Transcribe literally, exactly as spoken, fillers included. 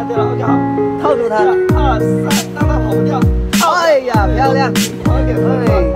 对了，OK 好， 套住它， 二三，让它跑不掉。 哎呀，漂亮 OK， 对。